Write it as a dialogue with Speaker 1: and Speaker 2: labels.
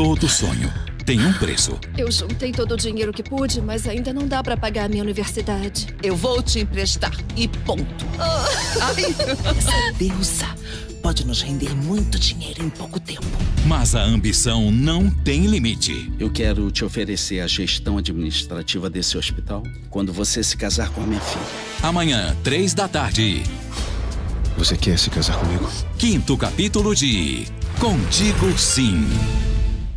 Speaker 1: Todo sonho tem um preço.
Speaker 2: Eu juntei todo o dinheiro que pude, mas ainda não dá pra pagar a minha universidade.
Speaker 3: Eu vou te emprestar e ponto.
Speaker 4: Essa deusa pode nos render muito dinheiro em pouco tempo.
Speaker 1: Mas a ambição não tem limite.
Speaker 5: Eu quero te oferecer a gestão administrativa desse hospital quando você se casar com a minha filha.
Speaker 1: Amanhã, 3 da tarde.
Speaker 6: Você quer se casar comigo?
Speaker 1: 5º capítulo de Contigo Sim.